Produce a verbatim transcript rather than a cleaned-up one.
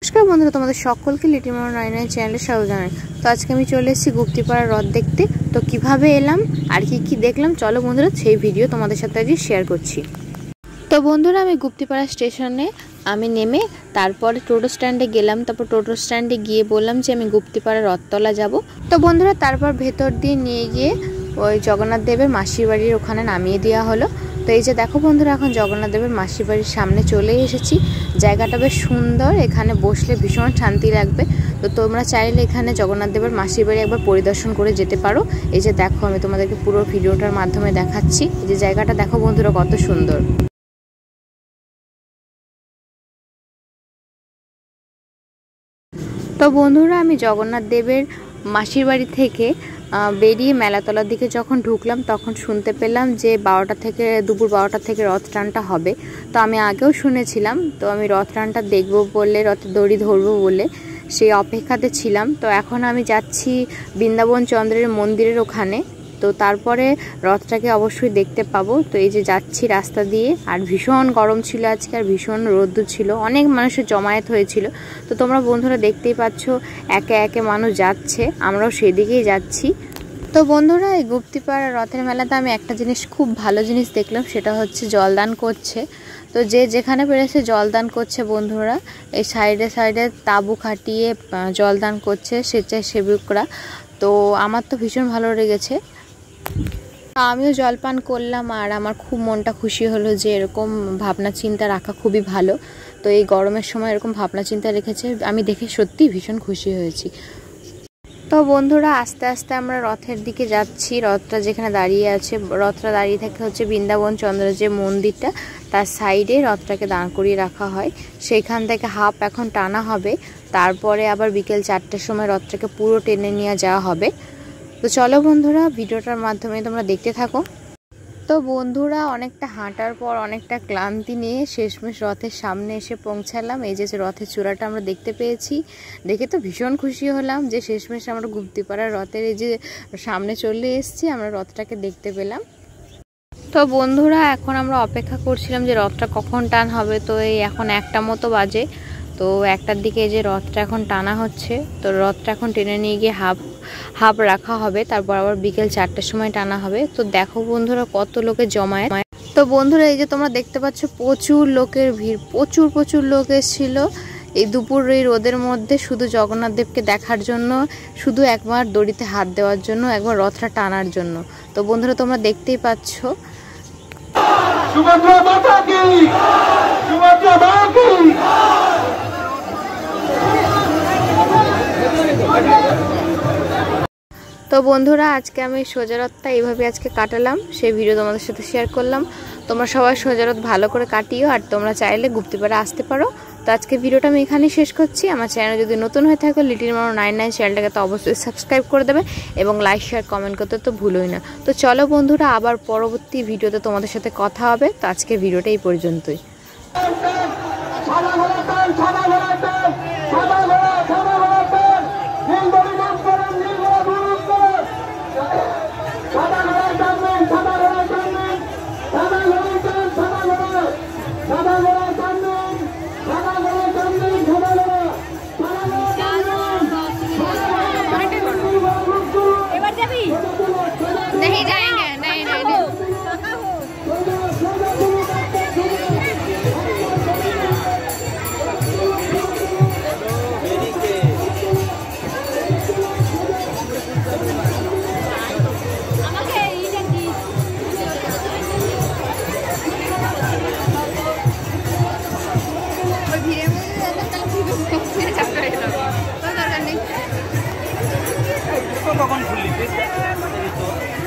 নমস্কার বন্ধুরা, তোমাদের সকলকে লিটিল মামা নাইন নাইন চ্যানেলে স্বাগত জানাই। তো আজকে আমি চলে এসেছি গুপ্তিপাড়া হ্রদ দেখতে। তো কিভাবে এলাম আর কি কি দেখলাম চলো বন্ধুরা সেই ভিডিও তোমাদের সাথে আজকে শেয়ার করছি। তো বন্ধুরা আমি গুপ্তিপাড়া স্টেশনে আমি নেমে তারপরে টোটো স্ট্যান্ডে গেলাম। তারপর টোটো স্ট্যান্ডে গিয়ে বললাম যে আমি গুপ্তিপাড়া হ্রদতলা যাব। তো বন্ধুরা তারপর ভেতর দিয়ে নিয়ে গিয়ে ওই জগন্নাথ দেবের মাসির বাড়ির ওখানে নামিয়ে দেওয়া হলো। তো এই যে দেখো বন্ধুরা এখন জগন্নাথ দেবের মাসির বাড়ির সামনে চলে এসেছি। জায়গাটা বেশ সুন্দর, এখানে বসলে ভীষণ শান্তি লাগবে। তো তোমরা চাইলে এখানে জগন্নাথ দেবের মাসির বাড়ি একবার পরিদর্শন করে যেতে পারো। এই যে দেখো আমি তোমাদেরকে পুরো ভিডিওটার মাধ্যমে দেখাচ্ছি। এই যে জায়গাটা দেখো বন্ধুরা কত সুন্দর। তো বন্ধুরা আমি জগন্নাথ দেবের মাসির বাড়ি থেকে বেরিয়ে মেলাতলার দিকে যখন ঢুকলাম তখন শুনতে পেলাম যে বারোটা থেকে দুপুর বারোটা থেকে রথ টানটা হবে। তো আমি আগেও শুনেছিলাম, তো আমি রথ টানটা দেখবো বলে, রথের দড়ি ধরবো বলে সেই অপেক্ষাতে ছিলাম। তো এখন আমি যাচ্ছি বৃন্দাবন চন্দ্রের মন্দিরের ওখানে। তো তারপরে রথটাকে অবশ্যই দেখতে পাবো। তো এই যে যাচ্ছি রাস্তা দিয়ে, আর ভীষণ গরম ছিল আজকে, আর ভীষণ রোদ্দুর ছিল, অনেক মানুষের জমায়েত হয়েছিল। তো তোমরা বন্ধুরা দেখতেই পাচ্ছ একে একে মানুষ যাচ্ছে, আমরাও সেদিকেই যাচ্ছি। তো বন্ধুরা এই গুপ্তিপাড়া রথের মেলাতে আমি একটা জিনিস খুব ভালো জিনিস দেখলাম, সেটা হচ্ছে জলদান করছে। তো যে যেখানে পেরেছে জলদান করছে বন্ধুরা, এই সাইডে সাইডে তাঁবু খাটিয়ে জলদান করছে স্বেচ্ছাসেবকরা। তো আমার তো ভীষণ ভালো লেগেছে, আমিও জলপান করলাম। আর আমার খুব মনটা খুশি হলো যে এরকম ভাবনা চিন্তা রাখা খুবই ভালো। তো এই গরমের সময় এরকম ভাবনা চিন্তা রেখেছে, আমি দেখে সত্যি ভীষণ খুশি হয়েছি। তো বন্ধুরা আস্তে আস্তে আমরা রথের দিকে যাচ্ছি। রথটা যেখানে দাঁড়িয়ে আছে, রথটা দাঁড়িয়ে থাকে হচ্ছে বৃন্দাবন চন্দ্রের যে মন্দিরটা, তার সাইডে রথটাকে দাঁড় করিয়ে রাখা হয়। সেইখান থেকে হাফ এখন টানা হবে, তারপরে আবার বিকেল চারটের সময় রথটাকে পুরো টেনে নিয়ে যাওয়া হবে। তো চলো বন্ধুরা ভিডিওটার মাধ্যমে তোমরা দেখতে থাকো। তো বন্ধুরা অনেকটা হাঁটার পর অনেকটা ক্লান্তি নিয়ে শেষমেশ রথের সামনে এসে পৌঁছালাম। এই যে রথের চূড়াটা আমরা দেখতে পেয়েছি, দেখে তো ভীষণ খুশি হলাম যে শেষমেশ আমরা গুপ্তিপাড়ার রথের এই যে সামনে চলে এসেছি, আমরা রথটাকে দেখতে পেলাম। তো বন্ধুরা এখন আমরা অপেক্ষা করছিলাম যে রথটা কখন টান হবে। তো এই এখন একটা মতো বাজে। তো একটার দিকে যে রথটা এখন টানা হচ্ছে, তো রথটা এখন টেনে নিয়ে গিয়ে হাফ হাফ রাখা হবে, তারপর আবার বিকেল চারটের সময় টানা হবে। তো দেখো বন্ধুরা কত লোকের জমায়েত। তো বন্ধুরা এই যে তোমরা দেখতে পাচ্ছ প্রচুর লোকের ভিড়, প্রচুর প্রচুর লোক এসেছিল এই দুপুর এই রোদের মধ্যে শুধু জগন্নাথ দেবকে দেখার জন্য, শুধু একবার দড়িতে হাত দেওয়ার জন্য, একবার রথটা টানার জন্য। তো বন্ধুরা তোমরা দেখতেই পাচ্ছ। তো বন্ধুরা আজকে আমি সোজা রথটা এইভাবে আজকে কাটালাম, সেই ভিডিও তোমাদের সাথে শেয়ার করলাম। তোমরা সবাই সোজা রথ ভালো করে কাটিও, আর তোমরা চাইলে গুপ্তিপাড়া আসতে পারো। তো আজকে ভিডিওটা আমি এখানেই শেষ করছি। আমার চ্যানেল যদি নতুন হয়ে থাকে লিটিল মামা নাইন নাইন চ্যানেলটাকে তো অবশ্যই সাবস্ক্রাইব করে দেবে এবং লাইক শেয়ার কমেন্ট করতে তো ভুলোই না। তো চলো বন্ধুরা আবার পরবর্তী ভিডিওতে তোমাদের সাথে কথা হবে। তো আজকে ভিডিওটা এই পর্যন্তই। नहीं जाएंगे, नहीं नहीं नहीं। কখন খুললি?